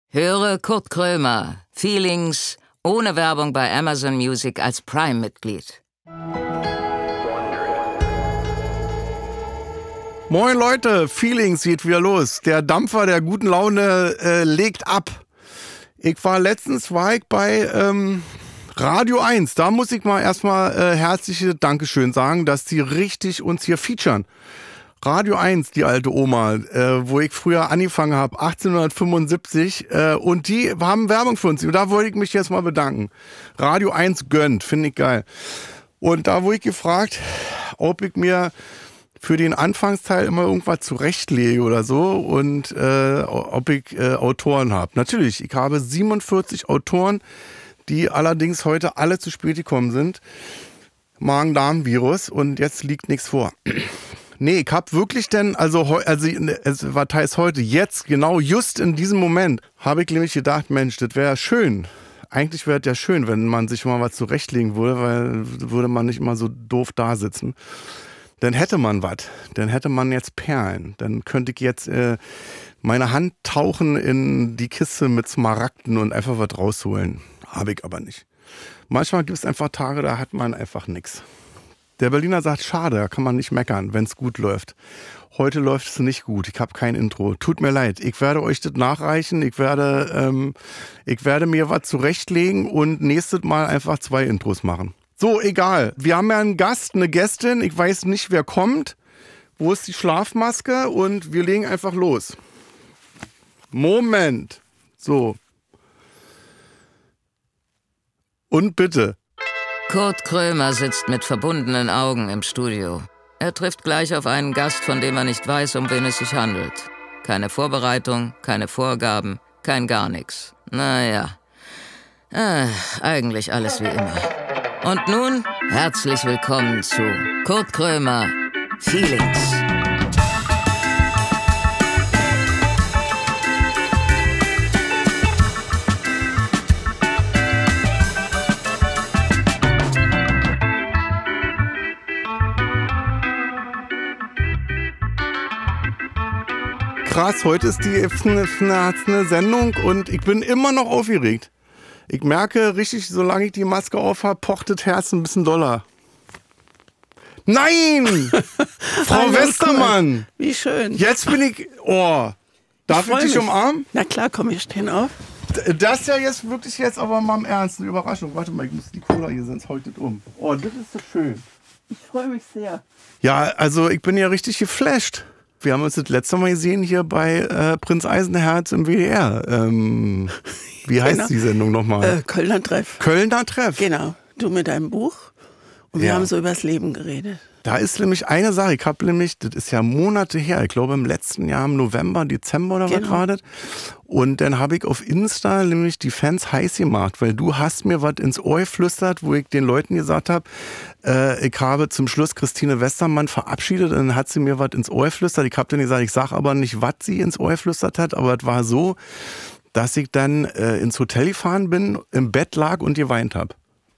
Höre Kurt Krömer, Feelings, ohne Werbung bei Amazon Music als Prime-Mitglied. Moin Leute, Feelings geht wieder los. Der Dampfer der guten Laune legt ab. Letztens war ich bei Radio 1. Da muss ich mal erstmal herzliche Dankeschön sagen, dass die richtig uns hier featuren. Radio 1, die alte Oma, wo ich früher angefangen habe, 1875, und die haben Werbung für uns. Und da wollte ich mich jetzt mal bedanken. Radio 1 gönnt, finde ich geil. Und da wurde ich gefragt, ob ich mir für den Anfangsteil immer irgendwas zurechtlege oder so und ob ich Autoren habe. Natürlich, ich habe 47 Autoren, die allerdings heute alle zu spät gekommen sind. Magen-Darm-Virus und jetzt liegt nichts vor. Nee, ich hab wirklich denn, es war teils heute, jetzt, genau just in diesem Moment, habe ich nämlich gedacht, Mensch, das wäre ja schön. Eigentlich wäre es ja schön, wenn man sich mal was zurechtlegen würde, weil würde man nicht immer so doof da sitzen. Dann hätte man was. Dann hätte man jetzt Perlen. Dann könnte ich jetzt meine Hand tauchen in die Kiste mit Smaragden und einfach was rausholen. Habe ich aber nicht. Manchmal gibt es einfach Tage, da hat man einfach nichts. Der Berliner sagt, schade, da kann man nicht meckern, wenn es gut läuft. Heute läuft es nicht gut, ich habe kein Intro. Tut mir leid, ich werde euch das nachreichen, ich werde mir was zurechtlegen und nächstes Mal einfach 2 Intros machen. So, egal, wir haben ja einen Gast, eine Gästin, ich weiß nicht, wer kommt. Wo ist die Schlafmaske? Und wir legen einfach los. Moment, so. Und bitte. Kurt Krömer sitzt mit verbundenen Augen im Studio. Er trifft gleich auf einen Gast, von dem er nicht weiß, um wen es sich handelt. Keine Vorbereitung, keine Vorgaben, kein gar nichts. Naja, eigentlich alles wie immer. Und nun, herzlich willkommen zu Kurt Krömer, Feelings. Krass, heute ist eine Sendung und ich bin immer noch aufgeregt. Ich merke richtig, solange ich die Maske auf habe, pocht das Herz ein bisschen doller. Nein! Frau Westermann! Wie schön. Jetzt bin ich... Oh, darf ich dich umarmen? Na klar, komm, ich stehen auf. Das ist ja jetzt wirklich aber mal im Ernst eine Überraschung. Warte mal, ich muss die Cola hier, sonst heute um. Oh, das ist so schön. Ich freue mich sehr. Ja, also ich bin ja richtig geflasht. Wir haben uns das letzte Mal gesehen hier bei Prinz Eisenherz im WDR. Wie heißt die Sendung nochmal? Kölner Treff. Kölner Treff. Genau, du mit deinem Buch. Und wir haben so übers Leben geredet. Da ist nämlich eine Sache, ich habe nämlich, das ist ja Monate her, ich glaube im letzten Jahr, im November, Dezember oder was war das? Und dann habe ich auf Insta nämlich die Fans heiß gemacht, weil du hast mir was ins Ohr geflüstert, wo ich den Leuten gesagt habe, ich habe zum Schluss Christine Westermann verabschiedet und dann hat sie mir was ins Ohr geflüstert. Ich habe dann gesagt, ich sage aber nicht, was sie ins Ohr geflüstert hat, aber es war so, dass ich dann ins Hotel gefahren bin, im Bett lag und geweint habe.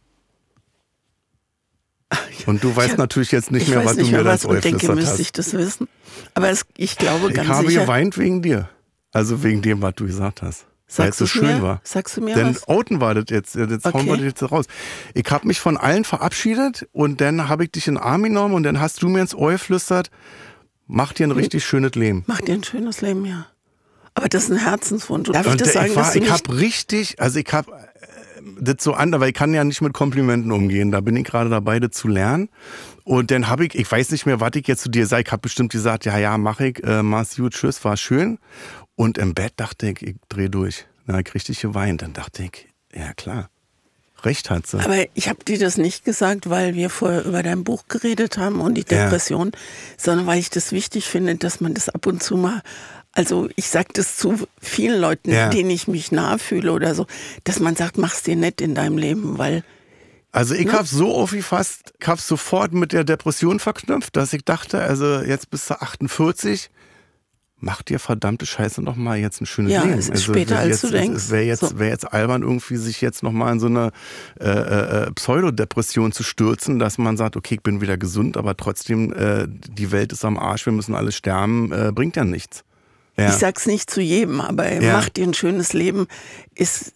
Und du weißt natürlich jetzt nicht mehr, was du mir das Ohr geflüstert hast. Müsste ich das wissen. Aber ich glaube ganz sicher. Ich habe geweint wegen dir. Also wegen dem, was du gesagt hast. Weil es so schön war. Sagst du mir Denn was? outen war das jetzt. Jetzt hauen wir das jetzt raus. Ich habe mich von allen verabschiedet und dann habe ich dich in den Arm genommen und dann hast du mir ins Ohr geflüstert, mach dir ein richtig schönes Leben. Mach dir ein schönes Leben, ja. Aber das ist ein Herzenswunsch. Darf ich das sagen, ich habe richtig, also ich habe das so anders, weil ich kann ja nicht mit Komplimenten umgehen. Da bin ich gerade dabei, das zu lernen. Und dann habe ich weiß nicht mehr, was ich jetzt zu dir sage. Ich habe bestimmt gesagt, ja, mach ich, mach's gut, tschüss, war schön. Und im Bett dachte ich drehe durch. Na, ich richtig geweint. Dann dachte ich, ja klar, recht hat sie. Aber ich habe dir das nicht gesagt, weil wir vorher über dein Buch geredet haben und die Depression, sondern weil ich das wichtig finde, dass man das ab und zu mal... Also ich sage das zu vielen Leuten, denen ich mich nahe fühle oder so, dass man sagt, mach's dir nett in deinem Leben, weil... Also ich habe so aufgefasst, ich habe sofort mit der Depression verknüpft, dass ich dachte, also jetzt bist du 48, mach dir verdammte Scheiße noch mal jetzt ein schönes Leben. Ja, es ist später, als du denkst. Es wäre jetzt albern, irgendwie sich jetzt noch mal in so eine Pseudodepression zu stürzen, dass man sagt, okay, ich bin wieder gesund, aber trotzdem, die Welt ist am Arsch, wir müssen alle sterben, bringt ja nichts. Ja. Ich sag's nicht zu jedem, aber mach dir ein schönes Leben ist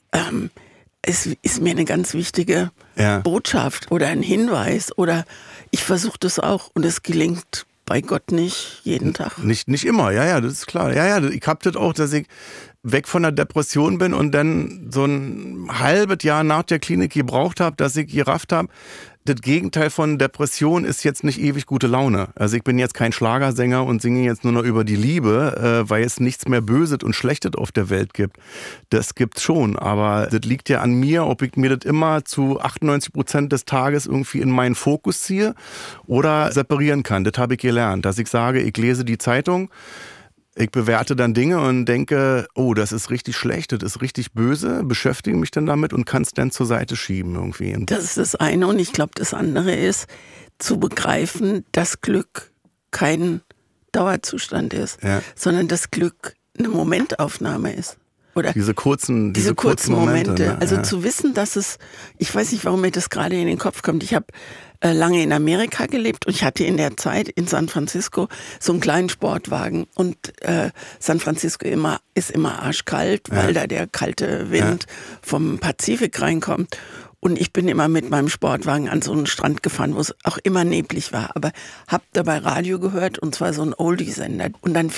mir eine ganz wichtige Botschaft oder ein Hinweis. Oder ich versuche das auch und es gelingt bei Gott nicht jeden Tag. Nicht immer, ja, das ist klar. Ja, ich hab das auch, dass ich weg von der Depression bin und dann so ein halbes Jahr nach der Klinik gebraucht habe, dass ich gerafft habe, das Gegenteil von Depression ist jetzt nicht ewig gute Laune. Also ich bin jetzt kein Schlagersänger und singe jetzt nur noch über die Liebe, weil es nichts mehr Böses und Schlechtes auf der Welt gibt. Das gibt's schon, aber das liegt ja an mir, ob ich mir das immer zu 98% des Tages irgendwie in meinen Fokus ziehe oder separieren kann. Das habe ich gelernt, dass ich sage, ich lese die Zeitung, ich bewerte dann Dinge und denke, oh, das ist richtig schlecht, das ist richtig böse, beschäftige mich dann damit und kann es dann zur Seite schieben irgendwie. Das ist das eine und ich glaube, das andere ist, zu begreifen, dass Glück kein Dauerzustand ist, sondern dass Glück eine Momentaufnahme ist. Oder diese kurzen Momente. Ne? Also zu wissen, dass es, ich weiß nicht, warum mir das gerade in den Kopf kommt. Ich habe lange in Amerika gelebt und ich hatte in der Zeit in San Francisco so einen kleinen Sportwagen und San Francisco ist immer arschkalt, weil da der kalte Wind vom Pazifik reinkommt. Und ich bin immer mit meinem Sportwagen an so einen Strand gefahren, wo es auch immer neblig war. Aber hab dabei Radio gehört und zwar so ein Oldie-Sender. Und dann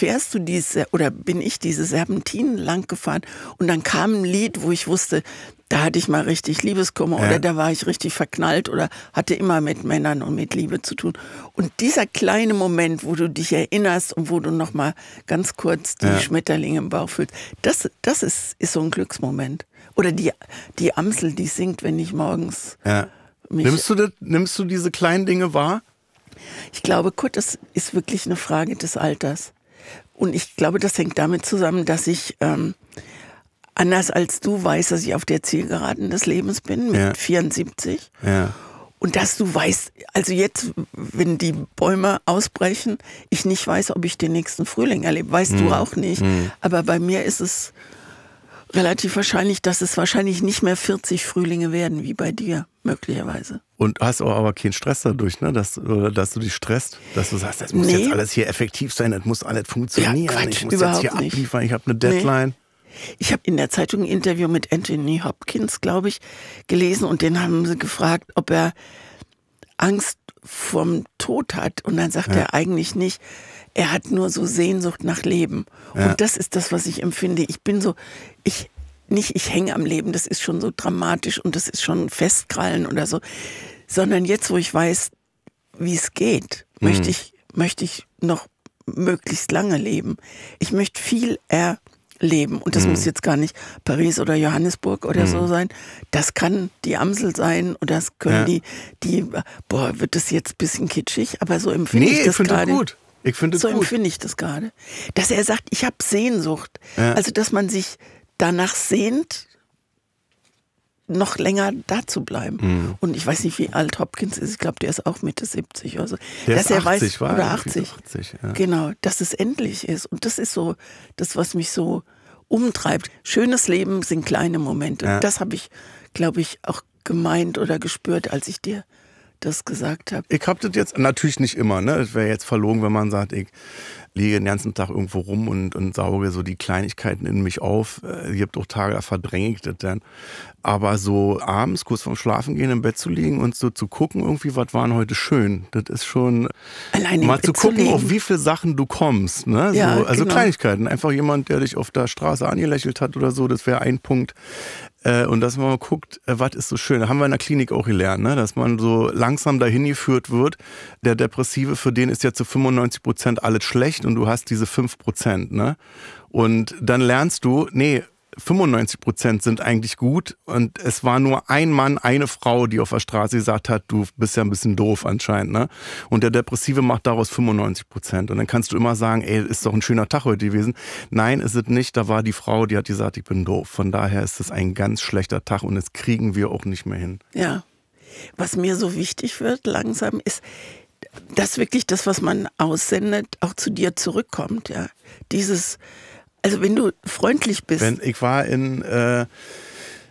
bin ich diese Serpentinen lang gefahren und dann kam ein Lied, wo ich wusste, da hatte ich mal richtig Liebeskummer oder da war ich richtig verknallt oder hatte immer mit Männern und mit Liebe zu tun. Und dieser kleine Moment, wo du dich erinnerst und wo du noch mal ganz kurz die Schmetterlinge im Bauch fühlst, das ist so ein Glücksmoment. Oder die Amsel, die singt, wenn ich morgens... Nimmst du diese kleinen Dinge wahr? Ich glaube, Kurt, das ist wirklich eine Frage des Alters. Und ich glaube, das hängt damit zusammen, dass ich... anders als du weißt, dass ich auf der Zielgeraden des Lebens bin, mit 74. Ja. Und dass du weißt, also jetzt, wenn die Bäume ausbrechen, ich nicht weiß, ob ich den nächsten Frühling erlebe. Weißt du auch nicht. Aber bei mir ist es relativ wahrscheinlich, dass es wahrscheinlich nicht mehr 40 Frühlinge werden, wie bei dir, möglicherweise. Und hast auch aber keinen Stress dadurch, ne? Dass du dich stresst, dass du sagst, das muss jetzt alles hier effektiv sein, das muss alles funktionieren. Ja, Quatsch, ich muss jetzt hier abliefern, ich habe eine Deadline. Ich habe in der Zeitung ein Interview mit Anthony Hopkins, glaube ich, gelesen und den haben sie gefragt, ob er Angst vorm Tod hat. Und dann sagt er eigentlich nicht, er hat nur so Sehnsucht nach Leben. Ja. Und das ist das, was ich empfinde. Ich bin so, ich hänge am Leben, das ist schon so dramatisch und das ist schon Festkrallen oder so. Sondern jetzt, wo ich weiß, wie es geht, möchte ich noch möglichst lange leben. Ich möchte viel erleben. Und das muss jetzt gar nicht Paris oder Johannesburg oder so sein. Das kann die Amsel sein und das können wird das jetzt ein bisschen kitschig, aber so empfinde ich das gerade. Gut. Ich finde es gut. So empfinde ich das gerade. Dass er sagt, ich habe Sehnsucht. Ja. Also, dass man sich danach sehnt, noch länger da zu bleiben. Und ich weiß nicht, wie alt Hopkins ist. Ich glaube, der ist auch Mitte 70 oder so. Der ist 80, oder 80. 80 ja. Genau, dass es endlich ist. Und das ist so das, was mich so umtreibt. Schönes Leben sind kleine Momente. Ja. Das habe ich, glaube ich, auch gemeint oder gespürt, als ich dir das gesagt habe. Ich habe das jetzt natürlich nicht immer, ne? Es wäre jetzt verlogen, wenn man sagt, ich liege den ganzen Tag irgendwo rum und sauge so die Kleinigkeiten in mich auf. Es gibt auch Tage, da verdränge ich das dann. Aber so abends, kurz vorm Schlafengehen im Bett zu liegen und so zu gucken, irgendwie, was waren heute schön. Das ist schon alleine mal zu gucken, auf wie viele Sachen du kommst. Ne? Ja, so, also genau. Kleinigkeiten. Einfach jemand, der dich auf der Straße angelächelt hat oder so, das wäre ein Punkt. Und dass man mal guckt, was ist so schön. Da haben wir in der Klinik auch gelernt, ne? Dass man so langsam dahin geführt wird. Der Depressive, für den ist ja zu 95% alles schlecht und du hast diese 5%. Ne? Und dann lernst du, 95% sind eigentlich gut und es war nur ein Mann, eine Frau, die auf der Straße gesagt hat, du bist ja ein bisschen doof anscheinend, ne? Und der Depressive macht daraus 95%. Und dann kannst du immer sagen, ist doch ein schöner Tag heute gewesen. Nein, ist es nicht. Da war die Frau, die hat gesagt, ich bin doof. Von daher ist es ein ganz schlechter Tag und das kriegen wir auch nicht mehr hin. Ja. Was mir so wichtig wird langsam ist, dass wirklich das, was man aussendet, auch zu dir zurückkommt, ja. Also wenn du freundlich bist. Ich war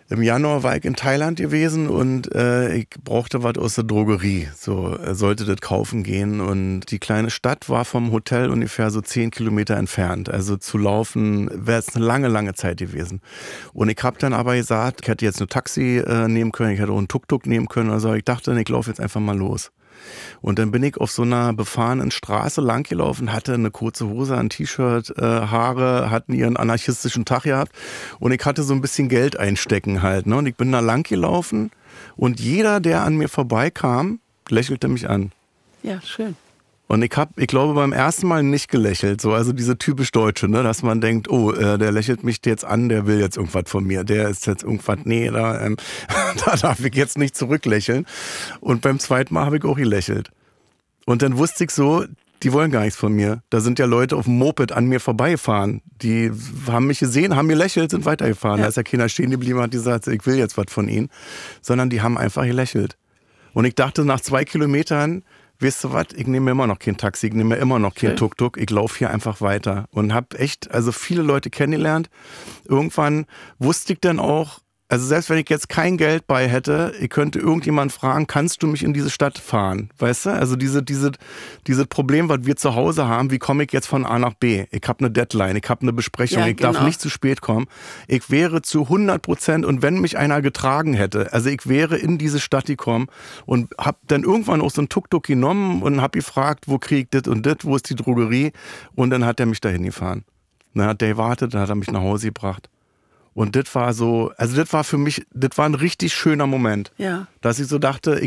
Im Januar war ich in Thailand gewesen und ich brauchte was aus der Drogerie. So sollte das kaufen gehen. Und die kleine Stadt war vom Hotel ungefähr so 10 Kilometer entfernt. Also zu laufen wäre es eine lange, lange Zeit gewesen. Und ich habe dann aber gesagt, ich hätte jetzt ein Taxi nehmen können, ich hätte auch einen Tuk-Tuk nehmen können. Also ich dachte, ich laufe jetzt einfach mal los. Und dann bin ich auf so einer befahrenen Straße langgelaufen, hatte eine kurze Hose, ein T-Shirt, Haare, hatten ihren anarchistischen Tag gehabt und ich hatte so ein bisschen Geld einstecken halt. Ne? Und ich bin da langgelaufen und jeder, der an mir vorbeikam, lächelte mich an. Ja, schön. Und ich glaube, beim ersten Mal nicht gelächelt, so, also diese typisch Deutsche, ne, dass man denkt, oh, der lächelt mich jetzt an, der will jetzt irgendwas von mir, der ist jetzt irgendwas, nee, da darf ich jetzt nicht zurücklächeln. Und beim zweiten Mal habe ich auch gelächelt. Und dann wusste ich so, die wollen gar nichts von mir. Da sind ja Leute auf dem Moped an mir vorbeigefahren. Die haben mich gesehen, haben gelächelt, sind weitergefahren. Da ist ja keiner stehen geblieben, hat gesagt, ich will jetzt was von ihnen. Sondern die haben einfach gelächelt. Und ich dachte, nach 2 Kilometern, weißt du was, ich nehme immer noch kein Taxi, ich nehme immer noch kein Tuk-Tuk, ich laufe hier einfach weiter. Und habe echt, also viele Leute kennengelernt. Irgendwann wusste ich dann auch, also selbst wenn ich jetzt kein Geld bei hätte, ich könnte irgendjemand fragen, kannst du mich in diese Stadt fahren? Weißt du? Also dieses Problem, was wir zu Hause haben, wie komme ich jetzt von A nach B? Ich habe eine Deadline, ich habe eine Besprechung, ich darf nicht zu spät kommen. Ich wäre zu 100%, und wenn mich einer getragen hätte, also ich wäre in diese Stadt gekommen und habe dann irgendwann auch so ein Tuk-Tuk genommen und habe gefragt, wo krieg ich das und das, wo ist die Drogerie? Und dann hat er mich dahin gefahren. Dann hat der gewartet, dann hat er mich nach Hause gebracht. Und das war so, also das war für mich, das war ein richtig schöner Moment. Ja. Dass ich so dachte,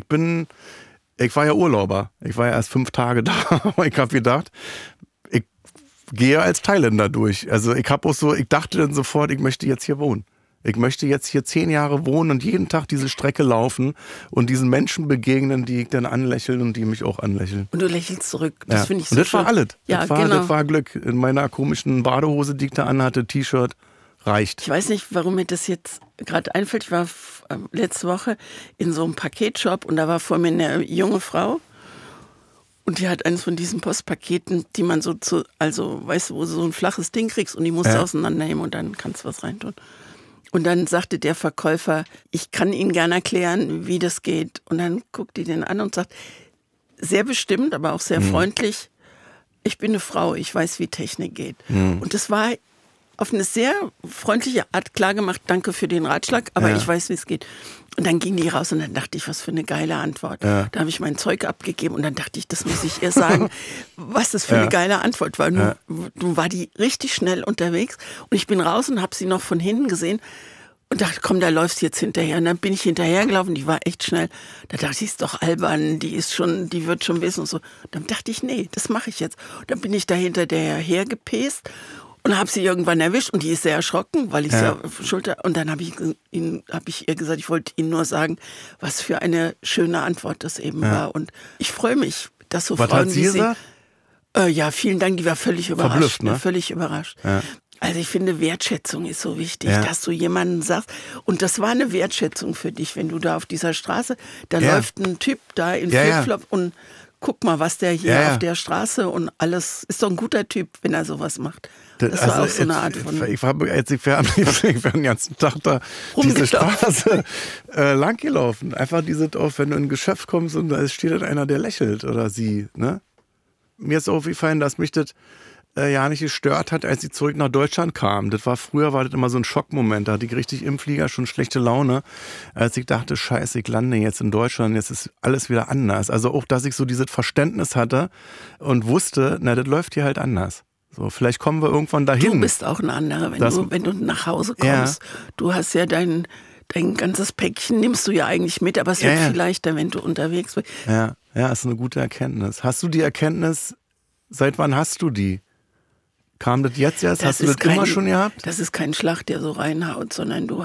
ich war ja Urlauber. Ich war ja erst 5 Tage da. Aber ich habe gedacht, ich gehe als Thailänder durch. Also ich dachte dann sofort, ich möchte jetzt hier wohnen. Ich möchte jetzt hier 10 Jahre wohnen und jeden Tag diese Strecke laufen und diesen Menschen begegnen, die ich dann anlächeln und die mich auch anlächeln. Und du lächelst zurück. Das finde ich so schön. Und das schön. war alles. Ja, das war Glück. In meiner komischen Badehose, die ich da anhatte, T-Shirt. Reicht. Ich weiß nicht, warum mir das jetzt gerade einfällt. Ich war letzte Woche in so einem Paketshop und da war vor mir eine junge Frau und die hat eines von diesen Postpaketen, die man so weißt du, wo du so ein flaches Ding kriegst und die musst du auseinandernehmen und dann kannst du was reintun. Und dann sagte der Verkäufer, ich kann Ihnen gerne erklären, wie das geht. Und dann guckt die den an und sagt, sehr bestimmt, aber auch sehr freundlich, ich bin eine Frau, ich weiß, wie Technik geht. Und das war auf eine sehr freundliche Art klargemacht, danke für den Ratschlag, aber ich weiß, wie es geht. Und dann ging die raus und dann dachte ich, was für eine geile Antwort. Da habe ich mein Zeug abgegeben und dann dachte ich, das muss ich ihr sagen, was das für eine geile Antwort war. Nun war die richtig schnell unterwegs und ich bin raus und habe sie noch von hinten gesehen und dachte, komm, da läufst du jetzt hinterher. Und dann bin ich hinterhergelaufen, die war echt schnell. Da dachte ich, ist doch albern, die wird schon wissen und so. Dann dachte ich, nee, das mache ich jetzt. Und dann bin ich da hinter der hergepäst und habe sie irgendwann erwischt und die ist sehr erschrocken, weil ich sie auf der Schulter. Und dann habe ich ihr gesagt, ich wollte Ihnen nur sagen, was für eine schöne Antwort das eben war. Und ich freue mich, dass so was Frauen hat sie gesagt? Ja, vielen Dank, die war völlig überrascht. Verblüfft, ne? Völlig überrascht. Ja. Also ich finde, Wertschätzung ist so wichtig, dass du jemanden sagst. Und das war eine Wertschätzung für dich, wenn du da auf dieser Straße, da läuft ein Typ da in Flipflop und guck mal, was der hier auf der Straße und alles, ist doch ein guter Typ, wenn er sowas macht. Das war auch so eine Art von... Ich war den ganzen Tag da diese Straße langgelaufen. Einfach wenn du in ein Geschäft kommst und da steht dann einer, der lächelt oder sie. Ne? Mir ist aufgefallen, dass mich das ja nicht gestört hat, als ich zurück nach Deutschland kam. Früher war das immer so ein Schockmoment. Da hatte ich richtig im Flieger schon schlechte Laune, als ich dachte, scheiße, ich lande jetzt in Deutschland, jetzt ist alles wieder anders. Also auch, dass ich so dieses Verständnis hatte und wusste, na, das läuft hier halt anders. So, vielleicht kommen wir irgendwann dahin. Du bist auch ein anderer, wenn du nach Hause kommst. Du hast ja dein ganzes Päckchen, nimmst du ja eigentlich mit, aber es wird viel leichter, wenn du unterwegs bist. Ja, ist eine gute Erkenntnis. Hast du die Erkenntnis, seit wann hast du die? Kam das jetzt erst? Hast du das immer schon gehabt? Das ist kein Schlag, der so reinhaut, sondern du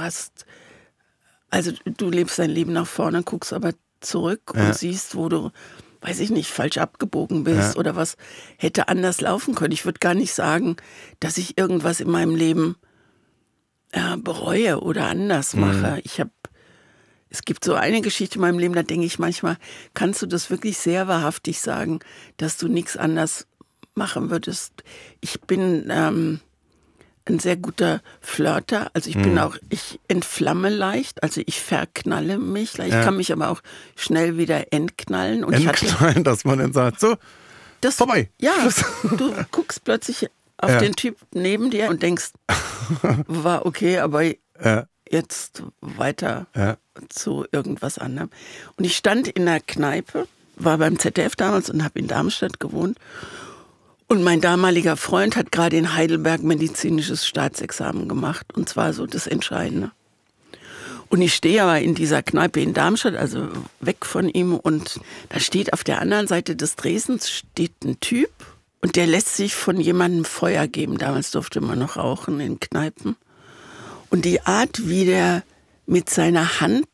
lebst dein Leben nach vorne, guckst aber zurück und siehst, wo du, weiß ich nicht, falsch abgebogen bist oder was hätte anders laufen können. Ich würde gar nicht sagen, dass ich irgendwas in meinem Leben bereue oder anders mache. Es gibt so eine Geschichte in meinem Leben, da denke ich manchmal, kannst du das wirklich sehr wahrhaftig sagen, dass du nichts anders machen würdest. Ich bin ein sehr guter Flirter. Also ich entflamme leicht, also ich verknalle mich leicht. Ich kann mich aber auch schnell wieder entknallen. Und dass man dann sagt, so, das vorbei. Ja, du guckst plötzlich auf den Typ neben dir und denkst, war okay, aber jetzt weiter zu irgendwas anderem. Und ich stand in der Kneipe, war beim ZDF damals und habe in Darmstadt gewohnt. Und mein damaliger Freund hat gerade in Heidelberg medizinisches Staatsexamen gemacht. Und zwar so das Entscheidende. Und ich stehe aber in dieser Kneipe in Darmstadt, also weg von ihm. Und da steht auf der anderen Seite des Dresens steht ein Typ. Und der lässt sich von jemandem Feuer geben. Damals durfte man noch rauchen in Kneipen. Und die Art, wie der mit seiner Hand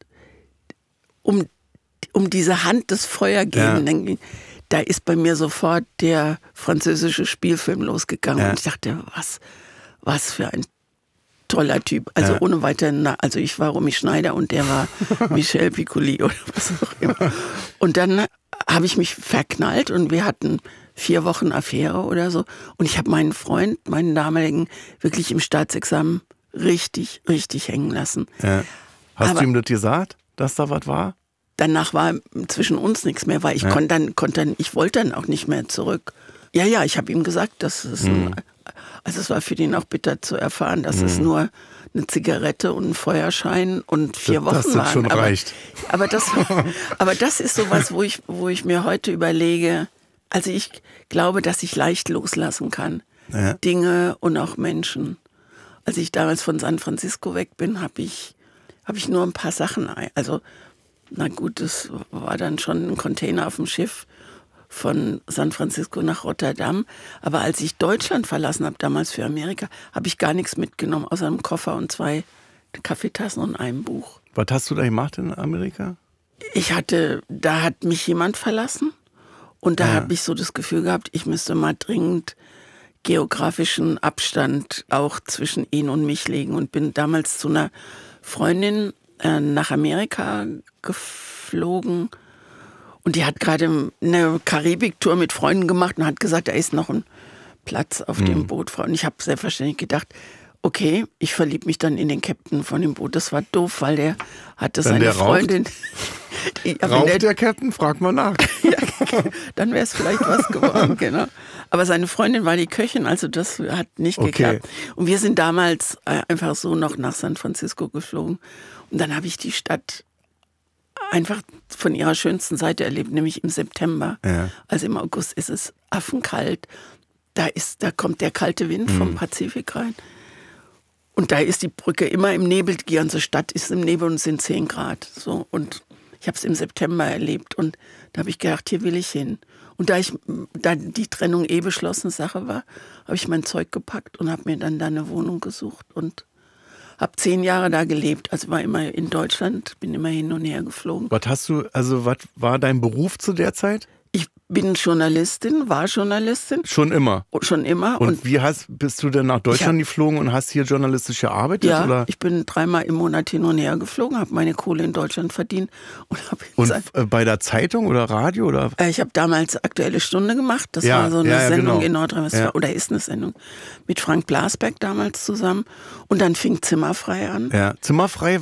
um diese Hand das Feuer geben, da ist bei mir sofort der französische Spielfilm losgegangen. Und ich dachte, was für ein toller Typ. Also ohne weiter, also ich war Romy Schneider und der war Michel Piccoli oder was auch immer. Und dann habe ich mich verknallt und wir hatten 4 Wochen Affäre oder so. Und ich habe meinen Freund, meinen damaligen, wirklich im Staatsexamen richtig, richtig hängen lassen. Ja. Hast du ihm das gesagt, dass da was war? Danach war zwischen uns nichts mehr, weil ich ich wollte dann auch nicht mehr zurück. Ja, ich habe ihm gesagt, dass es also es war für den auch bitter zu erfahren, dass es nur eine Zigarette und ein Feuerschein und 4 Wochen waren. Das schon reicht. Aber das ist sowas, wo ich mir heute überlege, also ich glaube, dass ich leicht loslassen kann. Ja. Dinge und auch Menschen. Als ich damals von San Francisco weg bin, habe ich nur ein paar Sachen, also na gut, das war dann schon ein Container auf dem Schiff von San Francisco nach Rotterdam. Aber als ich Deutschland verlassen habe, damals für Amerika, habe ich gar nichts mitgenommen, außer einem Koffer und 2 Kaffeetassen und einem Buch. Was hast du da gemacht in Amerika? Da hat mich jemand verlassen und da habe ich so das Gefühl gehabt, ich müsste mal dringend geografischen Abstand auch zwischen ihn und mich legen und bin damals zu einer Freundin nach Amerika geflogen und die hat gerade eine Karibik-Tour mit Freunden gemacht und hat gesagt, da ist noch ein Platz auf dem Boot. Und ich habe selbstverständlich gedacht, okay, ich verliebe mich dann in den Captain von dem Boot. Das war doof, weil der hatte seine Freundin. Raucht der Captain? Frag mal nach. Ja, dann wäre es vielleicht was geworden, genau. Aber seine Freundin war die Köchin, also das hat nicht geklappt. Und wir sind damals einfach so noch nach San Francisco geflogen. Und dann habe ich die Stadt einfach von ihrer schönsten Seite erlebt, nämlich im September. Ja. Also im August ist es affenkalt. Da kommt der kalte Wind vom Pazifik rein. Und da ist die Brücke immer im Nebel. Die ganze Stadt ist im Nebel und es sind 10 Grad. So. Und ich habe es im September erlebt. Und da habe ich gedacht, hier will ich hin. Und da die Trennung beschlossene Sache war, habe ich mein Zeug gepackt und habe mir dann da eine Wohnung gesucht und habe 10 Jahre da gelebt. Also war immer in Deutschland, bin immer hin und her geflogen. Was war dein Beruf zu der Zeit? Ich bin Journalistin, war Journalistin. Schon immer? Schon immer. Und wie bist du denn nach Deutschland geflogen und hast hier journalistisch gearbeitet? Ja, oder? Ich bin 3-mal im Monat hin und her geflogen, habe meine Kohle in Deutschland verdient. Und bei der Zeitung oder Radio? Oder? Ich habe damals Aktuelle Stunde gemacht. Das war so eine Sendung in Nordrhein-Westfalen. Oder ist eine Sendung mit Frank Blasberg damals zusammen. Und dann fing Zimmerfrei an. Ja, Zimmerfrei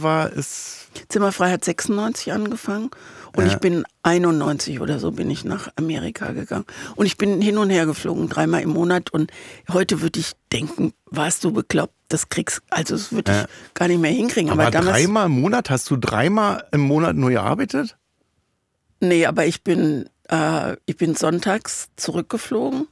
hat 96 angefangen. Und ich bin 91 oder so bin ich nach Amerika gegangen. Und ich bin hin und her geflogen, 3-mal im Monat. Und heute würde ich denken, warst du bekloppt, das würde ich gar nicht mehr hinkriegen. Aber damals, 3-mal im Monat? Hast du 3-mal im Monat nur gearbeitet? Nee, aber ich bin sonntags zurückgeflogen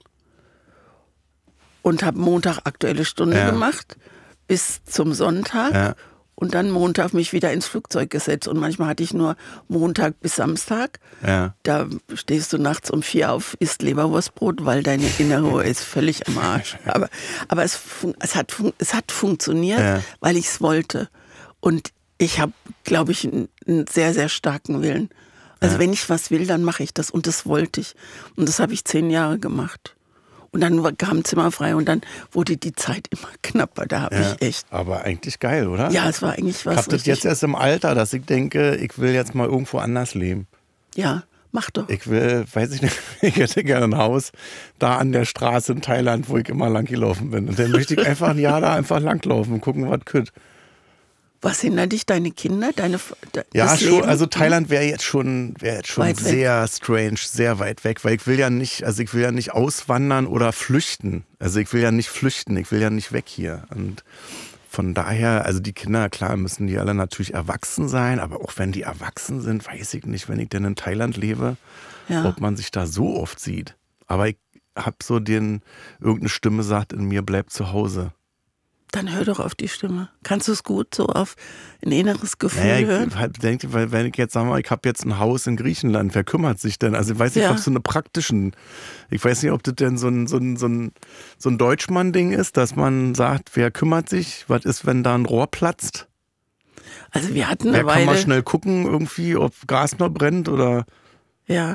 und habe Montag Aktuelle Stunde gemacht bis zum Sonntag. Ja. Und dann Montag mich wieder ins Flugzeug gesetzt. Und manchmal hatte ich nur Montag bis Samstag. Ja. Da stehst du nachts um 4 auf, isst Leberwurstbrot, weil deine innere Uhr ist völlig am Arsch. Aber es hat funktioniert, weil ich es wollte. Und ich habe, glaube ich, einen sehr, sehr starken Willen. Also wenn ich was will, dann mache ich das. Und das wollte ich. Und das habe ich 10 Jahre gemacht. Und dann kam Zimmerfrei und dann wurde die Zeit immer knapper. Da habe ich echt. Aber eigentlich geil, oder? Ja, es war eigentlich was. Ich habe das jetzt erst im Alter, dass ich denke, ich will jetzt mal irgendwo anders leben. Ja, Mach doch. Ich will, weiß ich nicht, ich hätte gerne ein Haus da an der Straße in Thailand, wo ich immer lang gelaufen bin. Und dann möchte ich einfach ein Jahr da einfach langlaufen und gucken, was kütt. Was hindert dich, deine Kinder, ja, das schon, Leben? also Thailand wäre jetzt schon sehr strange, sehr weit weg, weil ich will ja nicht auswandern oder flüchten. Also ich will ja nicht flüchten, ich will ja nicht weg hier. Und von daher, also die Kinder, klar, müssen die alle natürlich erwachsen sein, aber auch wenn die erwachsen sind, weiß ich nicht, wenn ich denn in Thailand lebe, ob man sich da so oft sieht. Aber ich habe so irgendeine Stimme sagt in mir, bleib zu Hause. Dann hör doch auf die Stimme. Kannst du es gut so auf ein inneres Gefühl hören? Ich denke, weil wenn ich jetzt sage, ich habe jetzt ein Haus in Griechenland, wer kümmert sich denn? Also ich weiß nicht, ob so ich weiß nicht, ob das denn so ein Deutschmann-Ding ist, dass man sagt, wer kümmert sich? Was ist, wenn da ein Rohr platzt? Also wir hatten eine Weile... Kann man schnell gucken irgendwie, ob Gas noch brennt oder... Ja.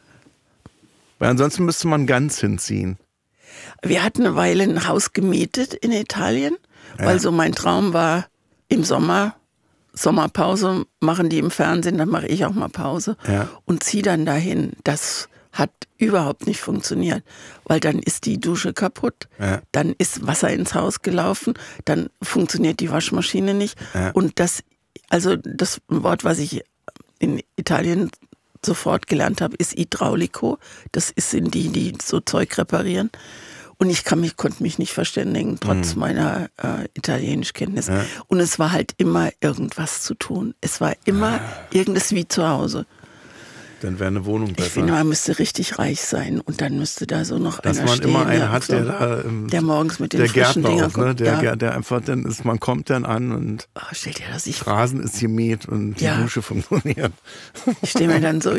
Weil ansonsten müsste man ganz hinziehen. Wir hatten eine Weile ein Haus gemietet in Italien, weil so mein Traum war, im Sommerpause machen die im Fernsehen, dann mache ich auch mal Pause und ziehe dann dahin. Das hat überhaupt nicht funktioniert, weil dann ist die Dusche kaputt, dann ist Wasser ins Haus gelaufen, dann funktioniert die Waschmaschine nicht. Und das Wort, was ich in Italien sofort gelernt habe, ist Idraulico. Das sind die so Zeug reparieren. Und ich konnte mich nicht verständigen, trotz meiner Italienischkenntnis. Ja. Und es war halt immer irgendwas zu tun. Es war immer irgendwas wie zu Hause. Dann wäre eine Wohnung besser. Ich finde, man müsste richtig reich sein und dann müsste da so noch einer stehen. Dass man immer einen hat, der morgens mit den frischen Dingern kommt. Ne? Der einfach dann ist, man kommt dann an und Rasen ist gemäht und die Dusche funktioniert. Ich stelle mir dann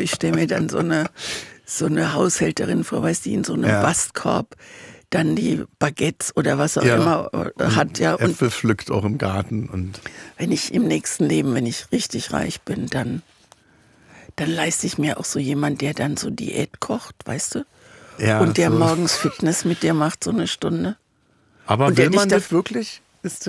so eine Haushälterin vor, weißt du, die in so einem Bastkorb dann die Baguettes oder was auch immer hat. Ja, und Äpfel pflückt auch im Garten. Und wenn ich im nächsten Leben, wenn ich richtig reich bin, dann leiste ich mir auch so jemand, der dann so Diät kocht, weißt du? Ja, und der morgens Fitness mit dir macht, so eine Stunde. Aber und will man das wirklich?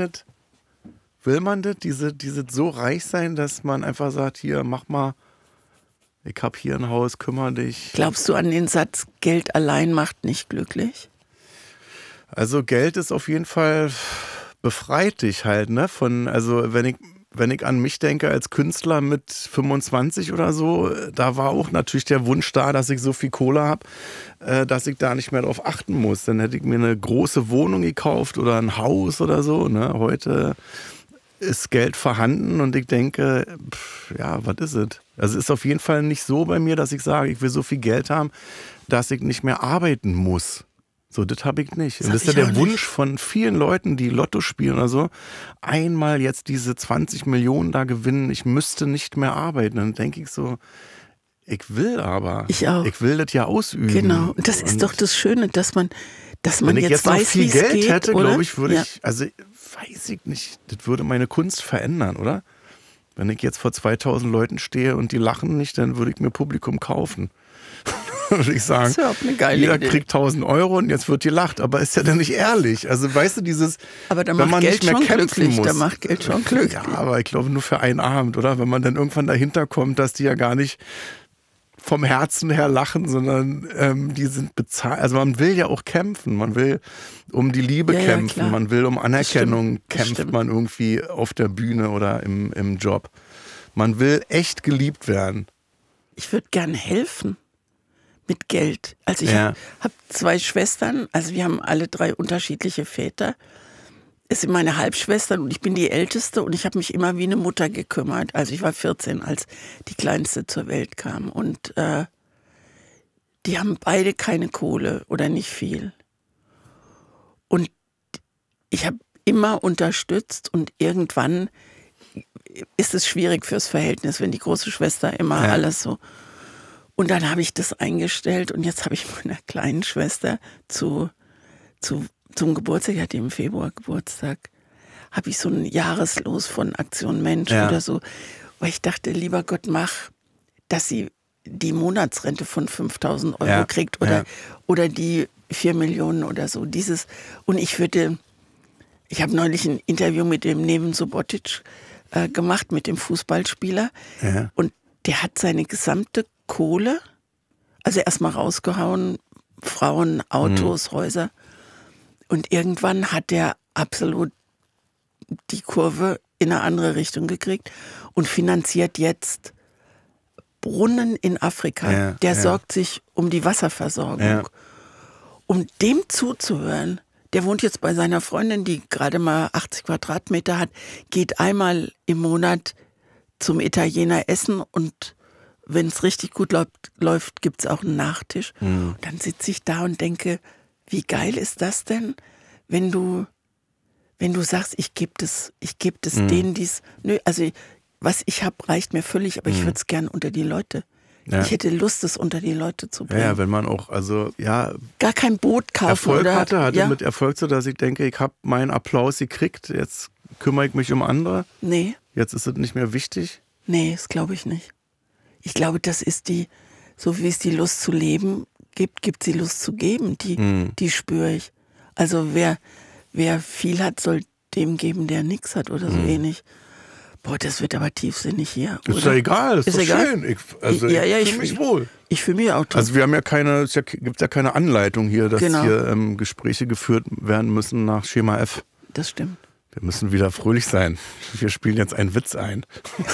Will man das? Diese so reich sein, dass man einfach sagt, hier, mach mal, ich hab hier ein Haus, kümmere dich. Glaubst du an den Satz, Geld allein macht nicht glücklich? Also Geld ist auf jeden Fall, befreit dich halt, ne? Also wenn ich an mich denke als Künstler mit 25 oder so, da war auch natürlich der Wunsch da, dass ich so viel Kohle habe, dass ich da nicht mehr drauf achten muss. Dann hätte ich mir eine große Wohnung gekauft oder ein Haus oder so. Ne? Heute ist Geld vorhanden und ich denke, was ist es? Also es ist auf jeden Fall nicht so bei mir, dass ich sage, ich will so viel Geld haben, dass ich nicht mehr arbeiten muss. So, das habe ich nicht. Und das ist ja der Wunsch von vielen Leuten, die Lotto spielen oder so, einmal jetzt diese 20 Millionen da gewinnen, ich müsste nicht mehr arbeiten. Dann denke ich so, ich will aber. Ich auch. Ich will das ja ausüben. Genau, und das ist doch das Schöne, dass man wenn ich jetzt weiß, noch viel Geld geht, hätte, glaube ich, würde ich, also weiß ich nicht, das würde meine Kunst verändern, oder? Wenn ich jetzt vor 2000 Leuten stehe und die lachen nicht, dann würde ich mir Publikum kaufen. Würde ich sagen, jeder kriegt 1000 Euro und jetzt wird gelacht. Aber ist ja dann nicht ehrlich. Also weißt du, aber da macht Geld schon glücklich. Da macht Geld schon glücklich. Ja, aber ich glaube nur für einen Abend, oder? Wenn man dann irgendwann dahinter kommt, dass die ja gar nicht vom Herzen her lachen, sondern die sind bezahlt. Also man will ja auch kämpfen. Man will um die Liebe kämpfen. Man will um Anerkennung kämpft man irgendwie auf der Bühne oder im Job. Man will echt geliebt werden. Ich würde gerne helfen. Mit Geld. Also ich habe 2 Schwestern, also wir haben alle 3 unterschiedliche Väter. Es sind meine Halbschwestern und ich bin die Älteste und ich habe mich immer wie eine Mutter gekümmert. Also ich war 14, als die Kleinste zur Welt kam und die haben beide keine Kohle oder nicht viel. Und ich habe immer unterstützt und irgendwann ist es schwierig fürs Verhältnis, wenn die große Schwester immer alles so. Und dann habe ich das eingestellt und jetzt habe ich meiner kleinen Schwester zum Geburtstag, die hatte im Februar Geburtstag, habe ich so ein Jahreslos von Aktion Mensch oder so, weil ich dachte, lieber Gott, mach, dass sie die Monatsrente von 5.000 Euro kriegt oder die 4 Millionen oder so. Und ich habe neulich ein Interview mit dem Neven Subotic gemacht, mit dem Fußballspieler und der hat seine gesamte Kohle Also erstmal rausgehauen, Frauen, Autos, Häuser. Und irgendwann hat der absolut die Kurve in eine andere Richtung gekriegt und finanziert jetzt Brunnen in Afrika. Der sorgt sich um die Wasserversorgung. Ja. Um dem zuzuhören, der wohnt jetzt bei seiner Freundin, die gerade mal 80 Quadratmeter hat, geht einmal im Monat zum Italiener essen und wenn es richtig gut läuft, gibt es auch einen Nachtisch. Dann sitze ich da und denke, wie geil ist das denn, wenn du sagst, ich gebe das denen, also was ich habe, reicht mir völlig, aber ich würde es gern unter die Leute. Ja. Ich hätte Lust, es unter die Leute zu bringen. Ja, wenn man auch, gar kein Boot kaufen Erfolg hatte mit Erfolg so, dass ich denke, ich habe meinen Applaus gekriegt, jetzt kümmere ich mich um andere. Nee. Jetzt ist es nicht mehr wichtig. Nee, das glaube ich nicht. Ich glaube, das ist so wie es die Lust zu leben gibt die Lust zu geben, die spüre ich. Also wer viel hat, soll dem geben, der nichts hat oder so ähnlich. Boah, das wird aber tiefsinnig hier. Ist ja egal, ist doch egal? Schön. Ich fühle mich wohl. Ich fühle mich auch toll. Also wir haben gibt ja keine Anleitung hier, dass hier Gespräche geführt werden müssen nach Schema F. Das stimmt. Wir müssen wieder fröhlich sein. Wir spielen jetzt einen Witz ein.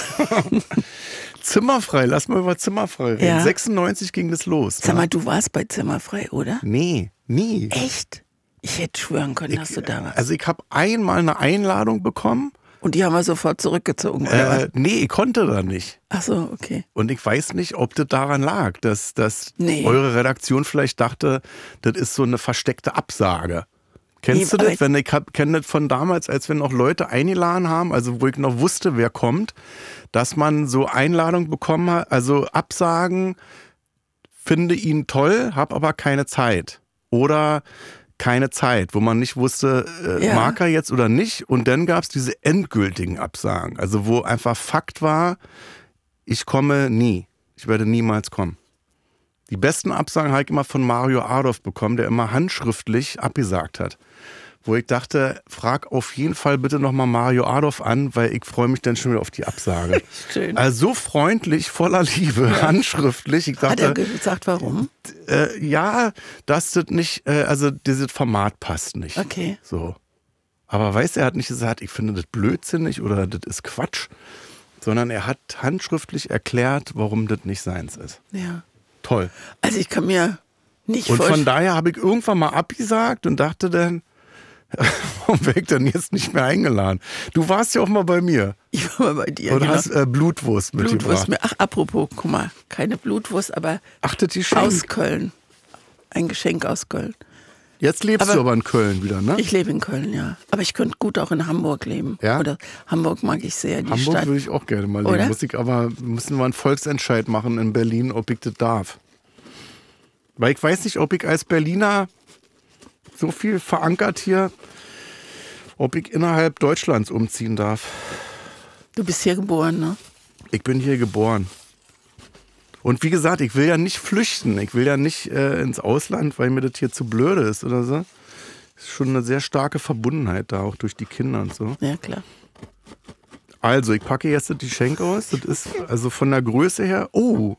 Zimmerfrei, lass mal über Zimmerfrei reden. Ja. 96 ging das los. Sag mal, du warst bei Zimmerfrei, oder? Nee, nie. Echt? Ich hätte schwören können, dass du da warst. Also ich habe einmal eine Einladung bekommen. Und die haben wir sofort zurückgezogen, oder was? Nee, ich konnte da nicht. Ach so, okay. Und ich weiß nicht, ob das daran lag, dass eure Redaktion vielleicht dachte, das ist so eine versteckte Absage. Kennst du das? Ich kenne das von damals, als wir noch Leute eingeladen haben, also wo ich noch wusste, wer kommt, dass man so Einladungen bekommen hat, also Absagen, finde ihn toll, hab aber keine Zeit. Oder keine Zeit, wo man nicht wusste, mag er jetzt oder nicht. Und dann gab es diese endgültigen Absagen, also wo einfach Fakt war, ich komme nie, ich werde niemals kommen. Die besten Absagen habe ich immer von Mario Adolf bekommen, der immer handschriftlich abgesagt hat. Wo ich dachte, frag auf jeden Fall bitte nochmal Mario Adolf an, weil ich freue mich dann schon wieder auf die Absage. Schön. Also so freundlich, voller Liebe, handschriftlich. Ich dachte, hat er gesagt, warum? Dass das nicht, also dieses Format passt nicht. Okay. So. Aber weißt du, er hat nicht gesagt, ich finde das blödsinnig oder das ist Quatsch, sondern er hat handschriftlich erklärt, warum das nicht seins ist. Ja. Toll. Also ich kann mir nicht vorstellen. Und von daher habe ich irgendwann mal abgesagt und dachte dann, warum wäre ich denn jetzt nicht mehr eingeladen? Du warst ja auch mal bei mir. Ich war mal bei dir. Und hast Blutwurst mitgebracht. Ach, apropos, guck mal, keine Blutwurst, aber aus Köln. Ein Geschenk aus Köln. Jetzt lebst du aber in Köln wieder, ne? Ich lebe in Köln, ja. Aber ich könnte gut auch in Hamburg leben. Ja? Oder Hamburg mag ich sehr, die Hamburg Stadt. würde ich auch gerne mal leben. Müssen wir einen Volksentscheid machen in Berlin, ob ich das darf. Weil ich weiß nicht, ob ich als Berliner so viel verankert hier, ob ich innerhalb Deutschlands umziehen darf. Du bist hier geboren, ne? Ich bin hier geboren. Und wie gesagt, ich will ja nicht flüchten. Ich will ja nicht ins Ausland, weil mir das hier zu blöde ist oder so. Es ist schon eine sehr starke Verbundenheit da, auch durch die Kinder und so. Ja, klar. Also, ich packe jetzt das Geschenk aus. Das ist also von der Größe her,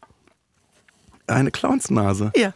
eine Clownsnase. Ja.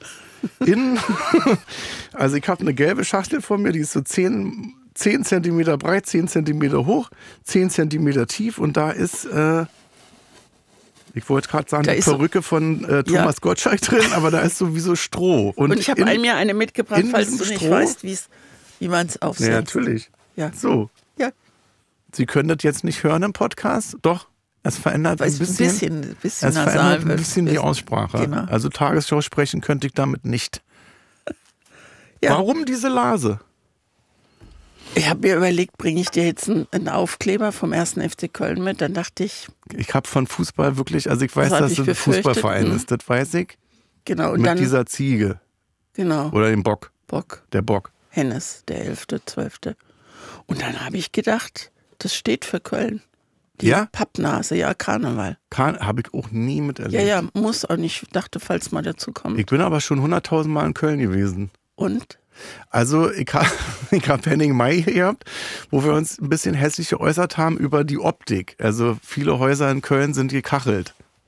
Also ich habe eine gelbe Schachtel vor mir, die ist so 10 cm breit, 10 cm hoch, 10 cm tief und da ist, ich wollte gerade sagen, die Perücke von Thomas Gottschalk drin, aber da ist sowieso Stroh. Und ich habe mir eine mitgebracht, falls du nicht weißt, wie man es aufsetzt. Ja, natürlich. Ja. So. Ja. Sie können das jetzt nicht hören im Podcast? Doch. Es verändert ein bisschen nasal ein bisschen die Aussprache. Genau. Also Tagesschau sprechen könnte ich damit nicht. Ja. Warum diese Lase? Ich habe mir überlegt, bringe ich dir jetzt einen Aufkleber vom 1. FC Köln mit? Dann dachte ich... Ich habe von Fußball wirklich, also ich weiß, dass es ein Fußballverein ist, das weiß ich. Genau. Und mit dann, dieser Ziege. Genau. Oder dem Bock. Der Bock. Hennes, der 11., 12. Und dann habe ich gedacht, das steht für Köln. Die Pappnase, ja, Karneval. Habe ich auch nie miterlebt. Ja, muss auch nicht. Ich dachte, falls mal dazu kommt. Ich bin aber schon 100.000 Mal in Köln gewesen. Und? Also ich hab Henning May gehabt, wo wir uns ein bisschen hässlich geäußert haben über die Optik. Also viele Häuser in Köln sind gekachelt.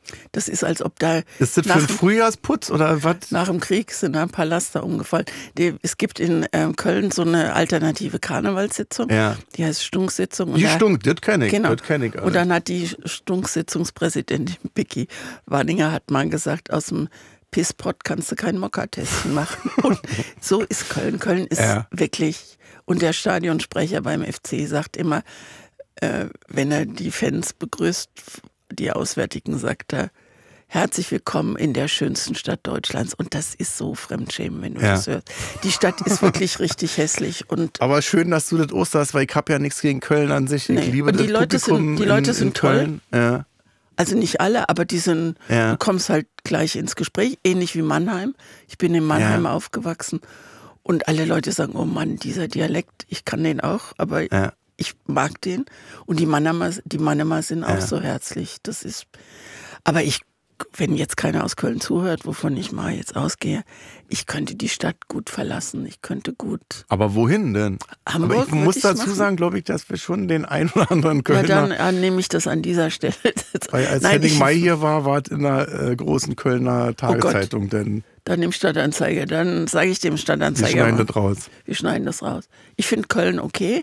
Das ist, als ob da... Ist das für einen Frühjahrsputz oder was? Nach dem Krieg sind ein paar Laster umgefallen. Es gibt in Köln so eine alternative Karnevalssitzung, die heißt Stunksitzung. Die Stunk, das kenne ich. Genau. Das kenn ich und dann hat die Stunksitzungspräsidentin Vicky Warninger hat mal gesagt, aus dem Pisspot kannst du kein Mokka-Testen machen. Und so ist Köln. Köln ist wirklich... Und der Stadionsprecher beim FC sagt immer, wenn er die Fans begrüßt, die Auswärtigen, sagt er, herzlich willkommen in der schönsten Stadt Deutschlands. Und das ist so Fremdschämen, wenn du das hörst. Die Stadt ist wirklich richtig hässlich. Aber schön, dass du das osterst, weil ich habe ja nichts gegen Köln an sich. Ich liebe und das Publikum die Leute sind Köln. Toll. Ja. Also nicht alle, aber die sind, du kommst halt gleich ins Gespräch, ähnlich wie Mannheim. Ich bin in Mannheim aufgewachsen und alle Leute sagen, oh Mann, dieser Dialekt, ich kann den auch, aber ich mag den. Und die Mannheimer sind auch so herzlich. Das ist, aber wenn jetzt keiner aus Köln zuhört, wovon ich mal jetzt ausgehe, ich könnte die Stadt gut verlassen. Ich könnte gut. Aber wohin denn? Hamburg. Aber ich muss dazu sagen, glaube ich, dass wir schon den einen oder anderen Kölner... Ja, dann nehme ich das an dieser Stelle. Weil als Henning May hier war es in der großen Kölner Tageszeitung. Denn dann im Stadtanzeiger. Dann sage ich dem Stadtanzeiger. Wir schneiden das raus. Wir schneiden das raus. Ich finde Köln okay.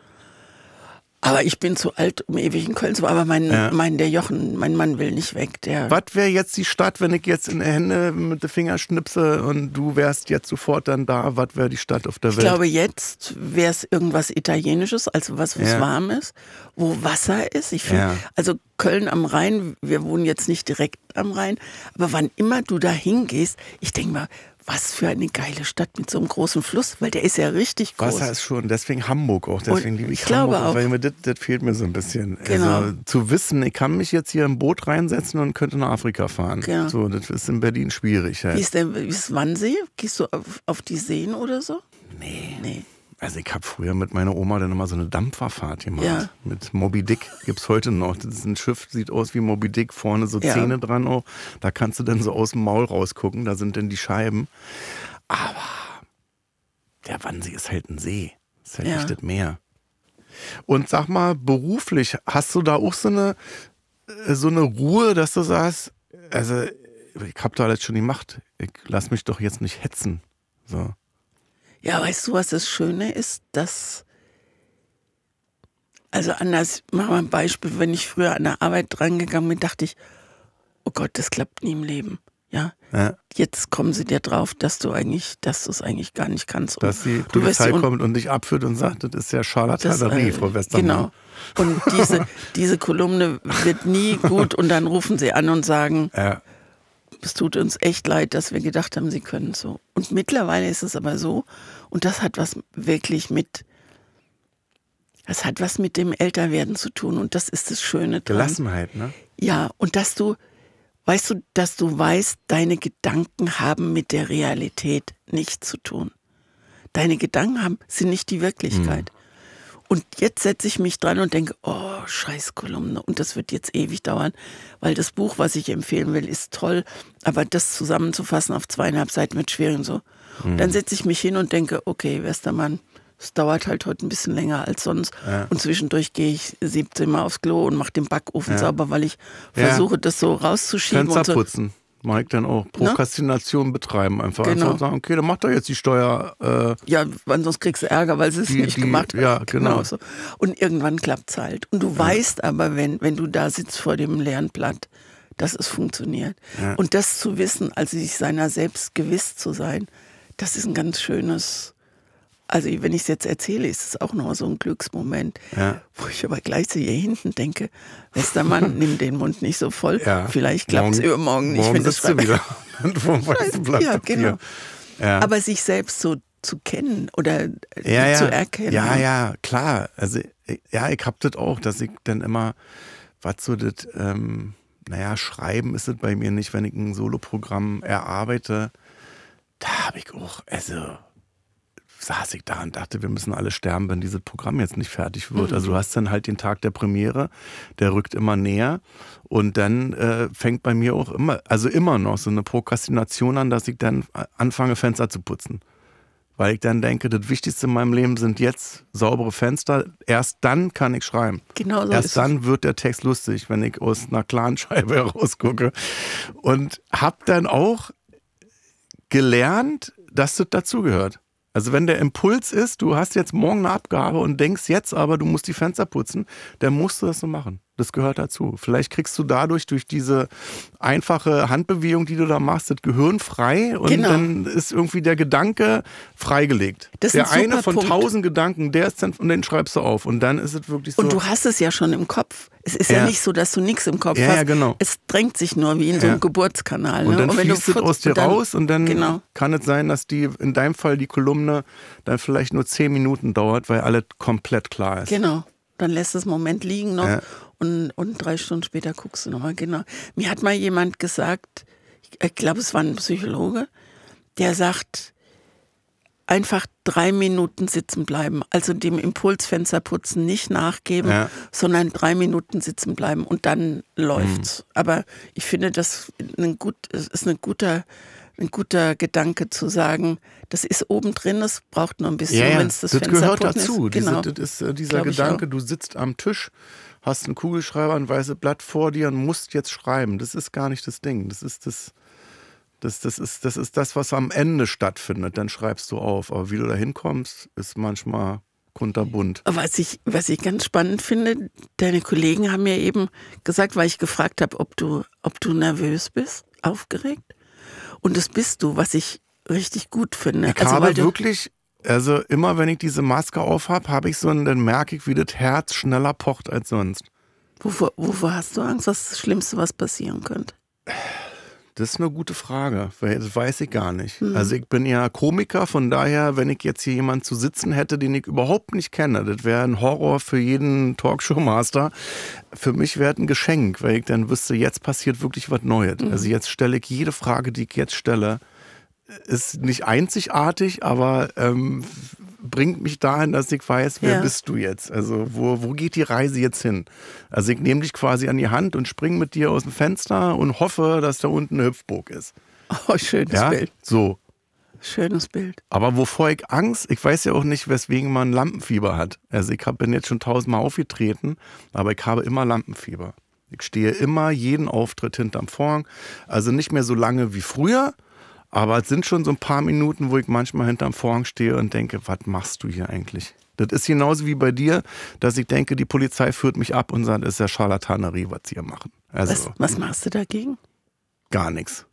Aber ich bin zu alt, um ewig in Köln zu bleiben. Aber der Jochen, mein Mann will nicht weg. Was wäre jetzt die Stadt, wenn ich jetzt in die Hände mit den Fingern schnipse und du wärst jetzt sofort dann da? Was wäre die Stadt auf der Welt? Ich glaube, jetzt wäre es irgendwas Italienisches, also was Warmes, wo Wasser ist. Ich finde, also Köln am Rhein, wir wohnen jetzt nicht direkt am Rhein, aber wann immer du da hingehst, ich denke mal, was für eine geile Stadt mit so einem großen Fluss, weil der ist ja richtig groß. Wasser ist schon, deswegen Hamburg auch, deswegen liebe ich glaube Hamburg, auch. Weil mir das fehlt mir so ein bisschen. Genau. Also, zu wissen, ich kann mich jetzt hier im Boot reinsetzen und könnte nach Afrika fahren. Genau. So, das ist in Berlin schwierig. Halt. Wie ist Wannsee? Gehst du auf die Seen oder so? Nee. Also ich habe früher mit meiner Oma dann immer so eine Dampferfahrt gemacht. Ja. Mit Moby Dick gibt's heute noch. Das ist ein Schiff, sieht aus wie Moby Dick, vorne so Zähne dran auch. Da kannst du dann so aus dem Maul rausgucken, da sind dann die Scheiben. Aber der Wannsee ist halt ein See. Das ist halt nicht das Meer. Und sag mal, beruflich, hast du da auch so eine Ruhe, dass du sagst, also ich hab da alles schon gemacht, ich lass mich doch jetzt nicht hetzen. So. Ja, weißt du, was das Schöne ist? Also anders, mach mal ein Beispiel, wenn ich früher an der Arbeit drangegangen bin, dachte ich, oh Gott, das klappt nie im Leben. Ja. Jetzt kommen sie dir drauf, dass du es eigentlich gar nicht kannst. Dass die Polizei kommt und dich abführt und sagt, das ist ja Scharlatanerie, Frau Westermann. Genau. Und diese Kolumne wird nie gut und dann rufen sie an und sagen, es tut uns echt leid, dass wir gedacht haben, sie können so. Und mittlerweile ist es aber so, und das hat was wirklich mit dem Älterwerden zu tun und das ist das Schöne dran. Gelassenheit, ne? Ja, und dass du weißt, deine Gedanken haben mit der Realität nichts zu tun. Deine Gedanken sind nicht die Wirklichkeit. Und jetzt setze ich mich dran und denke, oh, scheiß Kolumne. Und das wird jetzt ewig dauern, weil das Buch, was ich empfehlen will, ist toll. Aber das zusammenzufassen auf 2,5 Seiten wird schwierig und so. Dann setze ich mich hin und denke, okay, Westermann, es dauert halt heute ein bisschen länger als sonst. Und zwischendurch gehe ich 17 Mal aufs Klo und mache den Backofen sauber, weil ich versuche, das so rauszuschieben. Fenster putzen. Mag ich dann auch Prokrastination betreiben. Einfach sagen, okay, dann macht doch jetzt die Steuer. Ja, weil sonst kriegst du Ärger, weil sie es nicht gemacht hat. Ja, genau. So. Und irgendwann klappt es halt. Und du weißt aber, wenn du da sitzt vor dem leeren Blatt, dass es funktioniert. Ja. Und das zu wissen, also sich seiner selbst gewiss zu sein, das ist ein ganz schönes... Also wenn ich es jetzt erzähle, ist es auch noch so ein Glücksmoment, wo ich aber gleich zu hier hinten denke, Westermann, nimm den Mund nicht so voll, vielleicht klappt es übermorgen nicht. Morgen sitzt du wieder vom weißen Blatt Papier. Genau. Ja. Aber sich selbst so zu kennen oder zu erkennen. Ja, klar. Also ich hab das auch, dass ich dann immer, was so das, schreiben ist es bei mir nicht, wenn ich ein Soloprogramm erarbeite, da habe ich auch, saß ich da und dachte, wir müssen alle sterben, wenn dieses Programm jetzt nicht fertig wird. Also du hast dann halt den Tag der Premiere, der rückt immer näher und dann fängt bei mir auch immer noch so eine Prokrastination an, dass ich dann anfange, Fenster zu putzen. Weil ich dann denke, das Wichtigste in meinem Leben sind jetzt saubere Fenster. Erst dann kann ich schreiben. Genau so Erst dann wird der Text lustig, wenn ich aus einer klaren Scheibe herausgucke. Und hab dann auch gelernt, dass das dazugehört. Also wenn der Impuls ist, du hast jetzt morgen eine Abgabe und denkst jetzt aber, du musst die Fenster putzen, dann musst du das so machen. Das gehört dazu. Vielleicht kriegst du dadurch, durch diese einfache Handbewegung, die du da machst, das Gehirn frei und dann ist irgendwie der Gedanke freigelegt. Das ist der ein eine von Punkt. 1000 Gedanken, der ist dann, und den schreibst du auf und dann ist es wirklich so. Und du hast es ja schon im Kopf. Es ist ja nicht so, dass du nichts im Kopf hast. Ja, genau. Es drängt sich nur wie in so einem Geburtskanal. Und dann wenn fließt es aus dir raus und dann kann es sein, dass in deinem Fall die Kolumne dann vielleicht nur 10 Minuten dauert, weil alles komplett klar ist. Genau. Dann lässt es einen Moment liegen noch und 3 Stunden später guckst du nochmal. Genau. Mir hat mal jemand gesagt, ich glaube, es war ein Psychologe, der sagt, einfach 3 Minuten sitzen bleiben. Also dem Impulsfensterputzen nicht nachgeben, sondern 3 Minuten sitzen bleiben und dann läuft's. Aber ich finde, das ist ein guter Gedanke zu sagen, das ist oben drin, es braucht nur ein bisschen, wenn es das Fenster gehört dazu. ist. Genau. Das ist dieser Gedanke, du sitzt am Tisch, hast einen Kugelschreiber, ein weißes Blatt vor dir und musst jetzt schreiben. Das ist gar nicht das Ding. Das ist das, was am Ende stattfindet. Dann schreibst du auf. Aber wie du da hinkommst, ist manchmal kunterbunt. Was ich ganz spannend finde, deine Kollegen haben mir eben gesagt, weil ich gefragt habe, ob du nervös bist, aufgeregt. Und das bist du, was ich richtig gut finde. Ich habe wirklich, also immer wenn ich diese Maske auf habe ich dann merke ich, wie das Herz schneller pocht als sonst. Wovor hast du Angst? Was ist das Schlimmste, was passieren könnte? Das ist eine gute Frage, weil das weiß ich gar nicht. Also ich bin ja Komiker, von daher, wenn ich jetzt hier jemanden zu sitzen hätte, den ich überhaupt nicht kenne, das wäre ein Horror für jeden Talkshow-Master. Für mich wäre es ein Geschenk, weil ich dann wüsste, jetzt passiert wirklich was Neues. Also jetzt stelle ich jede Frage, die ich jetzt stelle, ist nicht einzigartig, aber bringt mich dahin, dass ich weiß, wer bist du jetzt? Also wo geht die Reise jetzt hin? Also ich nehme dich quasi an die Hand und springe mit dir aus dem Fenster und hoffe, dass da unten eine Hüpfburg ist. Oh, schönes Bild. So. Schönes Bild. Aber wovor ich Angst, ich weiß ja auch nicht, weswegen man Lampenfieber hat. Also ich bin jetzt schon 1000-mal aufgetreten, aber ich habe immer Lampenfieber. Ich stehe immer jeden Auftritt hinterm Vorhang. Also nicht mehr so lange wie früher, aber es sind schon so ein paar Minuten, wo ich manchmal hinterm Vorhang stehe und denke, was machst du hier eigentlich? Das ist genauso wie bei dir, dass ich denke, die Polizei führt mich ab und sagt, es ist ja Scharlatanerie, was sie hier machen. Also, was machst du dagegen? Gar nichts.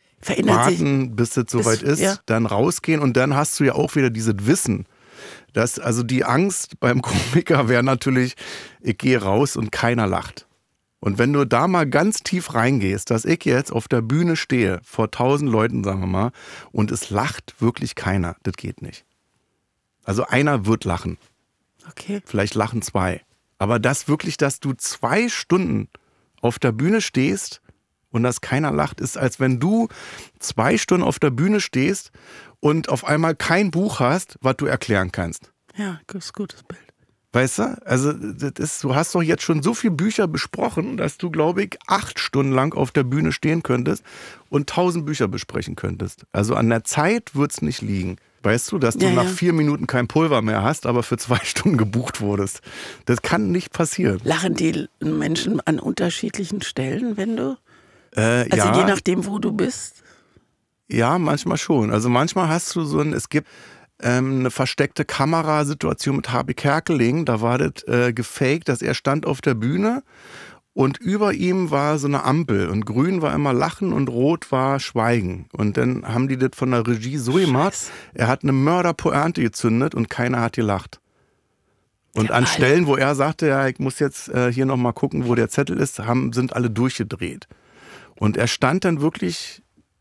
Warten, bis es soweit ist, dann rausgehen und dann hast du ja auch wieder dieses Wissen. Also die Angst beim Komiker wäre natürlich, ich gehe raus und keiner lacht. Und wenn du da mal ganz tief reingehst, dass ich jetzt auf der Bühne stehe, vor 1000 Leuten, sagen wir mal, und es lacht wirklich keiner, das geht nicht. Also einer wird lachen. Okay. Vielleicht lachen 2. Aber das wirklich, dass du 2 Stunden auf der Bühne stehst und dass keiner lacht, ist, als wenn du 2 Stunden auf der Bühne stehst und auf einmal kein Buch hast, was du erklären kannst. Ja, das ist ein gutes Bild. Weißt du? Also du hast doch jetzt schon so viele Bücher besprochen, dass du, glaube ich, 8 Stunden lang auf der Bühne stehen könntest und 1000 Bücher besprechen könntest. Also an der Zeit wird es nicht liegen. Weißt du, dass du nach 4 Minuten kein Pulver mehr hast, aber für 2 Stunden gebucht wurdest. Das kann nicht passieren. Lachen die Menschen an unterschiedlichen Stellen, wenn du? Je nachdem, wo du bist? Ja, manchmal schon. Also manchmal hast du es gibt eine versteckte Kamerasituation mit Harvey Kerkeling, da war das gefaked, dass er stand auf der Bühne und über ihm war so eine Ampel und grün war immer Lachen und rot war Schweigen. Und dann haben die das von der Regie so gemacht, er hat eine Mörderpointe gezündet und keiner hat gelacht. Und an Stellen, wo er sagte, ja, ich muss jetzt hier nochmal gucken, wo der Zettel ist, sind alle durchgedreht. Und er stand dann wirklich...